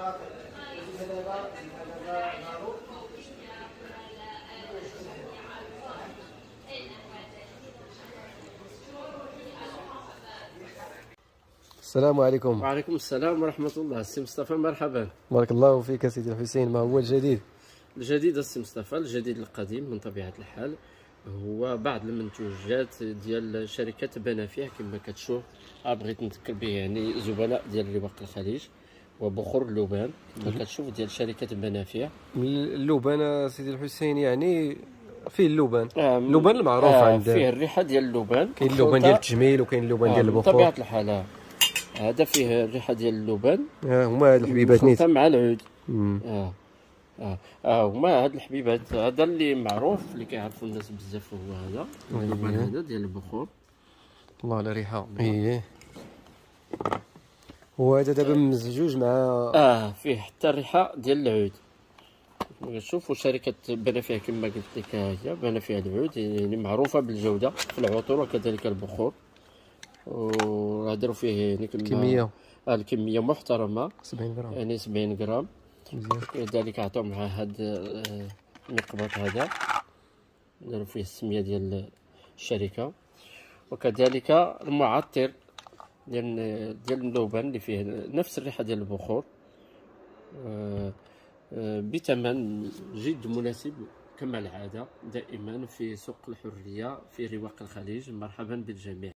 السلام عليكم. وعليكم السلام ورحمة الله. السي مصطفى مرحبا. بارك الله فيك سيدي الحسين. ما هو الجديد؟ الجديد السي مصطفى، الجديد القديم من طبيعة الحال هو بعض المنتوجات ديال شركة بنافيع كما كتشوف. بغيت نذكر به يعني زبلاء ديال رواق الخليج وبخور اللبان كما كتشوف ديال شركة بنافيع. اللبان سيدي الحسين يعني فيه اللبان، اللبان المعروف عند فيه الريحة ديال اللبان، كاين اللبان ديال التجميل وكاين اللبان ديال البخور. بطبيعة الحال هذا فيه الريحة ديال اللبان. هما هاد الحبيبات نيت مع العود. هما هاد الحبيبات، هذا اللي معروف اللي كيعرفوا الناس بزاف هو هذا اللبان هذا ديال البخور. الله على ريحه. وهذا دابا مزجوج مع فيه حتى الريحه ديال العود. شوفوا شركه بنافيع كما قلت لك، هي بنافيع العود يعني معروفه بالجوده في العطور وكذلك البخور. وهضروا فيه يعني كميه الكميه محترمه 70 غرام، يعني 70 غرام. مزيان. لذلك عطاو مع هذا المقبض هذا، داروا فيه السميه ديال الشركه. وكذلك المعطر ديال اللبان اللي فيه نفس الريحه ديال البخور، بثمن جد مناسب كما العاده دائما في سوق الحريه في رواق الخليج. مرحبا بالجميع.